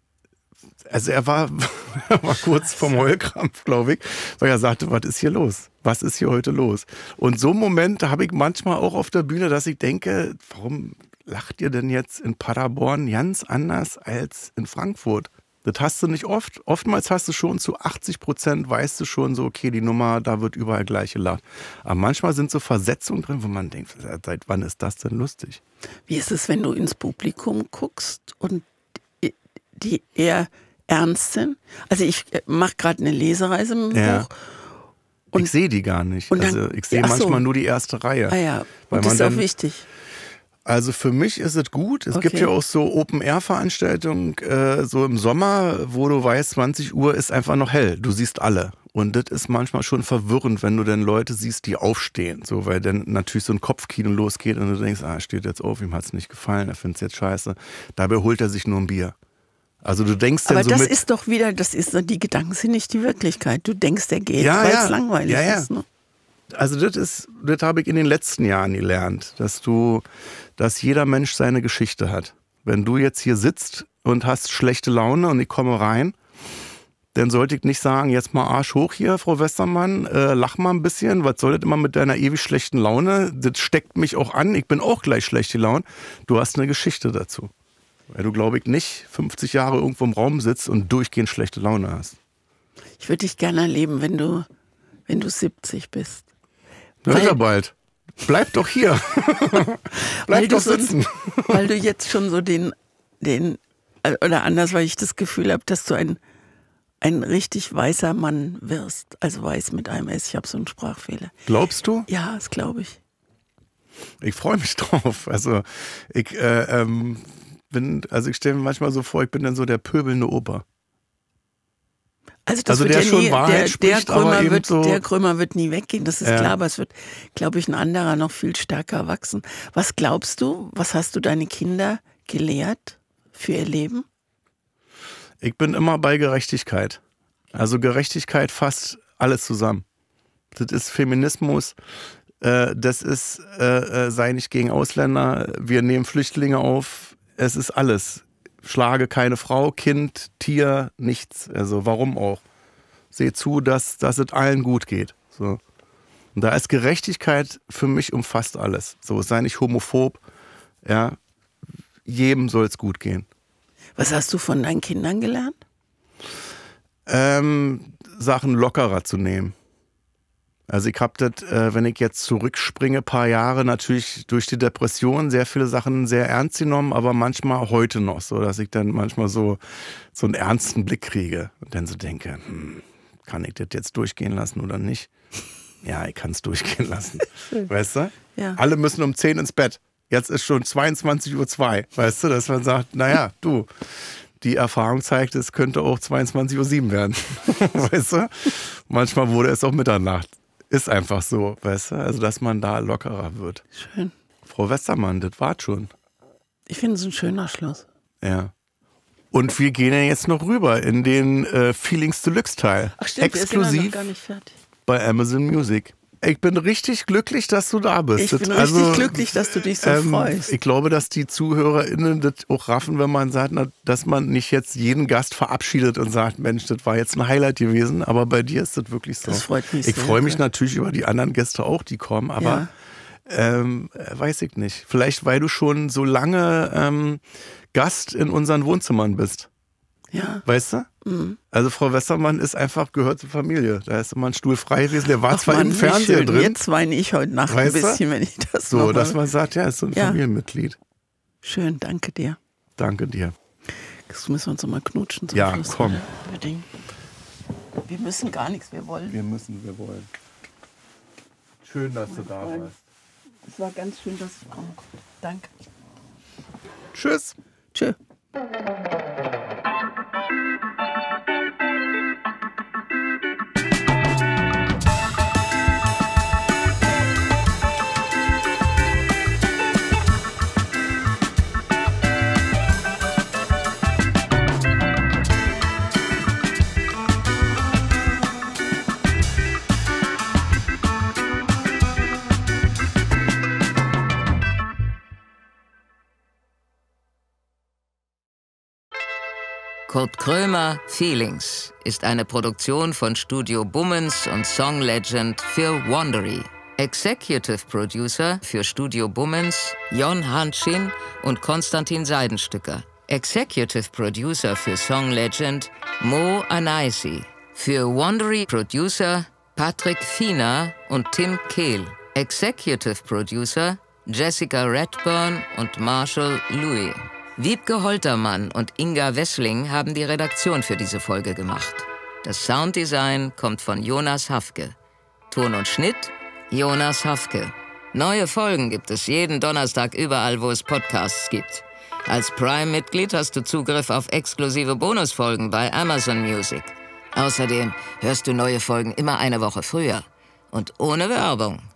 Also er war kurz vorm Heulkrampf, glaube ich, weil er sagte, was ist hier los? Was ist hier heute los? Und so Momente habe ich manchmal auch auf der Bühne, dass ich denke, warum lacht ihr denn jetzt in Paderborn ganz anders als in Frankfurt? Das hast du nicht oft. Oftmals hast du schon zu 80% weißt du schon so, okay, die Nummer, da wird überall gleich gelacht. Aber manchmal sind so Versetzungen drin, wo man denkt, seit wann ist das denn lustig? Wie ist es, wenn du ins Publikum guckst und die eher ernst sind. Also ich mache gerade eine Lesereise mit dem Buch. Und ich sehe die gar nicht. Also ich sehe manchmal nur die erste Reihe. Ah ja, und das ist auch wichtig. Also für mich ist es gut. Es gibt ja auch so Open-Air-Veranstaltungen so im Sommer, wo du weißt, 20 Uhr ist einfach noch hell. Du siehst alle. Und das ist manchmal schon verwirrend, wenn du dann Leute siehst, die aufstehen. So, weil dann natürlich so ein Kopfkino losgeht und du denkst, er steht jetzt auf, ihm hat es nicht gefallen, er findet es jetzt scheiße. Dabei holt er sich nur ein Bier. Also du denkst dann aber so das ist doch wieder, die Gedanken sind nicht die Wirklichkeit. Du denkst, der geht, weil es langweilig ist. Ne? Also das habe ich in den letzten Jahren gelernt, dass jeder Mensch seine Geschichte hat. Wenn du jetzt hier sitzt und hast schlechte Laune und ich komme rein, dann sollte ich nicht sagen, jetzt mal Arsch hoch hier, Frau Westermann, lach mal ein bisschen, was soll das immer mit deiner ewig schlechten Laune? Das steckt mich auch an, ich bin auch gleich schlecht gelaunt. Du hast eine Geschichte dazu. Weil du, glaube ich, nicht 50 Jahre irgendwo im Raum sitzt und durchgehend schlechte Laune hast. Ich würde dich gerne erleben, wenn du 70 bist. Hört er bald. Bleib doch hier. Bleib doch sitzen. Weil du jetzt schon so oder anders, weil ich das Gefühl habe, dass du ein richtig weißer Mann wirst. Also weiß mit einem S. Ich habe so einen Sprachfehler. Glaubst du? Ja, das glaube ich. Ich freue mich drauf. Also ich stelle mir manchmal so vor, ich bin dann so der pöbelnde Opa. Also der schon Wahrheit spricht, aber eben so. Der Krömer wird nie weggehen, das ist klar, aber es wird, glaube ich, ein anderer noch viel stärker wachsen. Was glaubst du, was hast du deine Kinder gelehrt für ihr Leben? Ich bin immer bei Gerechtigkeit. Also Gerechtigkeit fasst alles zusammen. Das ist Feminismus, das ist sei nicht gegen Ausländer, wir nehmen Flüchtlinge auf, es ist alles. Schlage keine Frau, Kind, Tier, nichts. Also warum auch? Seh zu, dass es allen gut geht. So. Und da ist Gerechtigkeit für mich umfasst alles. So, sei nicht homophob. Ja, jedem soll es gut gehen. Was hast du von deinen Kindern gelernt? Sachen lockerer zu nehmen. Also ich habe das, wenn ich jetzt zurückspringe, ein paar Jahre natürlich durch die Depression sehr viele Sachen sehr ernst genommen, aber manchmal heute noch so, dass ich dann manchmal so einen ernsten Blick kriege und dann so denke, kann ich das jetzt durchgehen lassen oder nicht? Ja, ich kann es durchgehen lassen. Weißt du? Ja. Alle müssen um 10 ins Bett. Jetzt ist schon 22:02 Uhr. Weißt du, dass man sagt, naja, du, die Erfahrung zeigt, es könnte auch 22:07 Uhr werden. Weißt du? Manchmal wurde es auch Mitternacht. Ist einfach so, weißt du? Also, dass man da lockerer wird. Schön. Frau Westermann, das war's schon. Ich finde es ein schöner Schluss. Ja. Und wir gehen ja jetzt noch rüber in den Feelings Deluxe Teil. Ach stimmt, exklusiv wir sind noch gar nicht fertig. Bei Amazon Music. Ich bin richtig glücklich, dass du da bist. Ich bin richtig glücklich, dass du dich so freust. Ich glaube, dass die ZuhörerInnen das auch raffen, wenn man sagt, dass man nicht jetzt jeden Gast verabschiedet und sagt, Mensch, das war jetzt ein Highlight gewesen, aber bei dir ist das wirklich so. Das freut mich sehr. Ich freue mich natürlich über die anderen Gäste auch, die kommen, aber weiß ich nicht. Vielleicht, weil du schon so lange Gast in unseren Wohnzimmern bist. Ja. Weißt du? Mhm. Also Frau Westermann gehört zur Familie. Da ist immer ein Stuhl frei gewesen. Der war zwar im Fernseher drin. Jetzt weine ich heute Nacht ein bisschen, wenn ich das so, dass man sagt, ja, ist so ein Familienmitglied. Schön, danke dir. Danke dir. Jetzt müssen wir uns noch mal knutschen zum Schluss. Ja, komm. Wir müssen gar nichts, wir wollen. Wir wollen. Schön, dass du da warst. Es war ganz schön, dass du kommst. Danke. Tschüss. Tschö. Kurt Krömer Feelings ist eine Produktion von Studio Bummens und Song Legend für Wondery. Executive Producer für Studio Bummens Jon Hanschin und Konstantin Seidenstücker. Executive Producer für Song Legend Mo Anaisi. Für Wondery Producer Patrick Fiener und Tim Kehl. Executive Producer Jessica Redburn und Marshall Louis. Wiebke Holtermann und Inga Wessling haben die Redaktion für diese Folge gemacht. Das Sounddesign kommt von Jonas Hafke. Ton und Schnitt Jonas Hafke. Neue Folgen gibt es jeden Donnerstag überall, wo es Podcasts gibt. Als Prime-Mitglied hast du Zugriff auf exklusive Bonusfolgen bei Amazon Music. Außerdem hörst du neue Folgen immer eine Woche früher. Und ohne Werbung.